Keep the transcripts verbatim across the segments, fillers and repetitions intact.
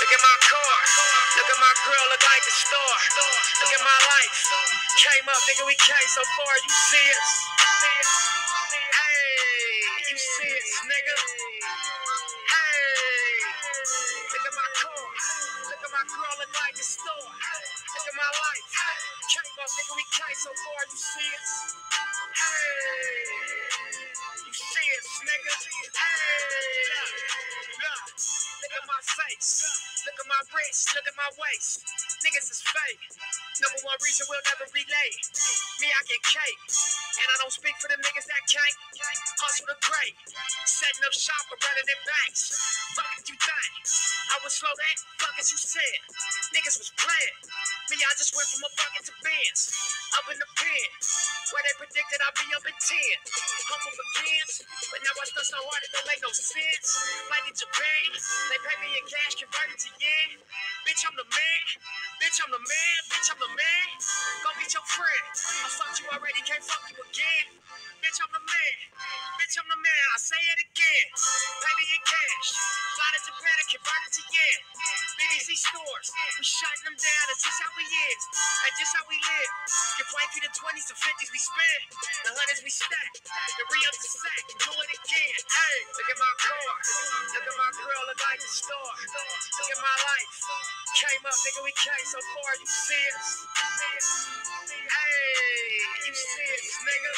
Look at my car. Look at my girl, look like a star. Look at my life. Came up, nigga, we came so far. You see us? Hey, you see us, nigga? Hey, look at my car. Look at my girl, look like a star. Look at my life. Came up, nigga, we came so far. You see us? Hey, you see us, nigga? Hey, look, look. Look at my face, look at my wrist, look at my waist. Niggas is fake. Number one reason we'll never relate. Me, I get cake, and I don't speak for the niggas that can't. Hustle the great, setting up shop for running in banks. Fuck if you think I was slow that? Fuck as you said. Niggas was playing. Me, I just went from a bucket to Benz, up in the pen, where they predicted I'd be up in ten. Humble begins, but now I stuck so hard it don't make no sense. Like in Japan, they pay me in cash, converted to yen. Bitch, I'm the man. Bitch, I'm the man. Bitch, I'm the man. Go meet your friend. I fucked you already, can't fuck you again. Bitch, I'm the man. Bitch, I'm the man. I say it again. Pay me in cash. Fly to Japan and convert it to yen. B D C stores, we shutting them down. It's just how we is. That's just how we live. Give way through the twenties and fifties we spend. The hundreds we stack. The re-up the sack and do it again. Hey, look at my car. Look at my girl, look like a star. Look at my life. Came up, nigga, we came so far. You see us? Hey, you see us, nigga?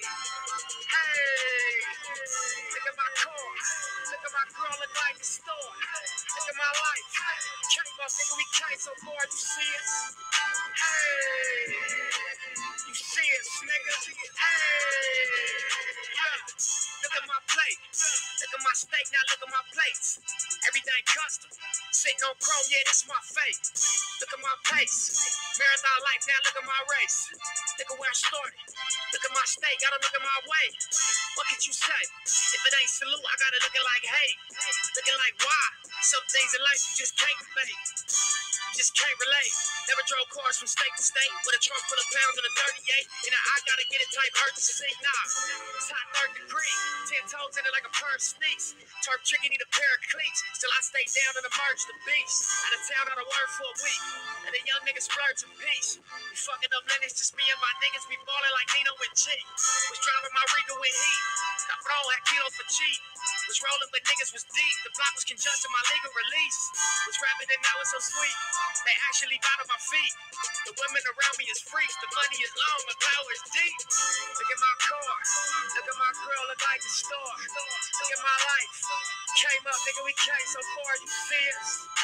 Hey, look at my car. Look at my girl, look like a star. Look at my life. Came up, nigga, we came so far. You see us? Hey, you see us, nigga? Hey, look, look at my plate. Look at my steak, now look at my plates. Everything custom. Sitting on chrome, yeah, this my fate. Look at my pace. Marathon life, now look at my race. Look at where I started. Look at my steak, gotta look at my way. What could you say? If it ain't salute, I gotta look like hey. Looking like why? Some things in life you just can't debate. You just can't relate. Never drove cars from state to state with a trunk full of pounds and a thirty-eight. And I gotta get it type hurt to see. Nah, it's hot third degree. Ten toes in it like a pair of sneaks. Turf tricky, need a pair of cleats. Still I stay down and emerge the beast. Out of town, out of word for a week. And the young niggas splurge in peace. We fucking up Lennox, just me and my niggas. We ballin' like Nino and G. Was driving my Regal with heat. Got thrown at kilos for cheap. Was rolling but niggas was deep. The block was congested, my legal release. Was rapping and now it's so sweet. They actually bow to my feet. The women around me is freaks. The money is long, my power is deep. Look at my car. Look at my girl, look like a star. Look at my life. Came up, nigga, we came so far. You see us?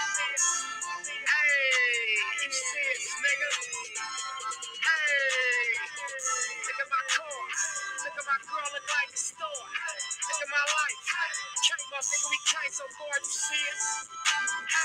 Hey, you see us, nigga? Hey, look at my car. Look at my girl, look like a star. Look at my life. Came up, nigga, we came so far. You see us?